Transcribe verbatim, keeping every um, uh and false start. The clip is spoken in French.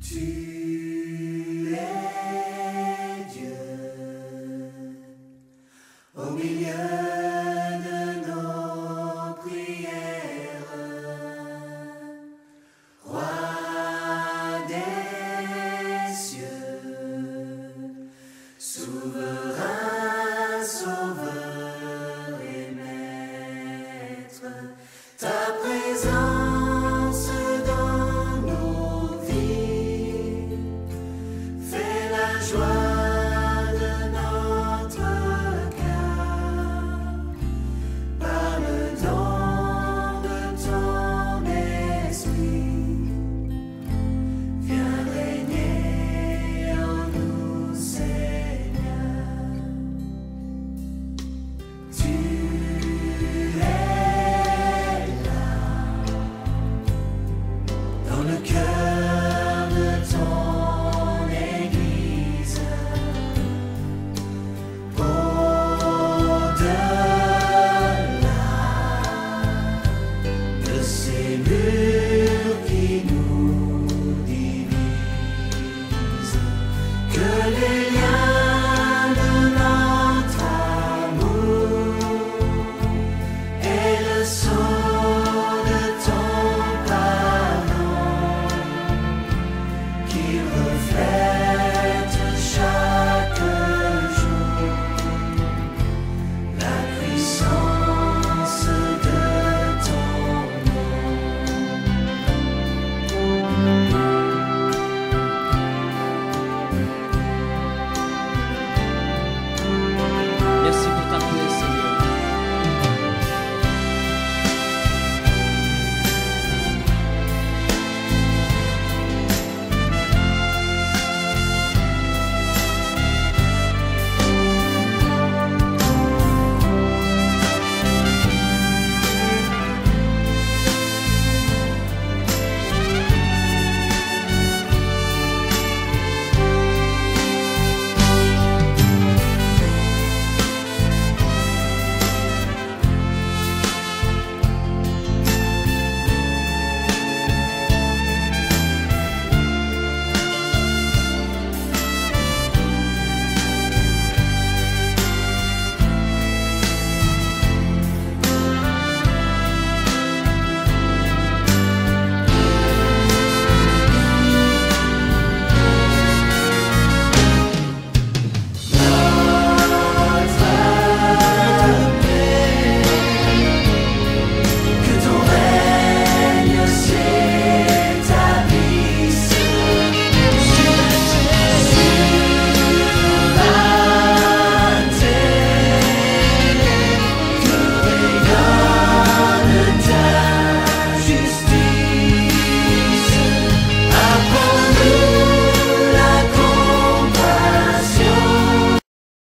Tu es Dieu au milieu de nos prières, Roi des cieux, souverain, sauveur et maître, ta présence dans nos vies fait la joie de notre cœur. Par le don de ton esprit, viens régner en nous, Seigneur. Tu es là dans le cœur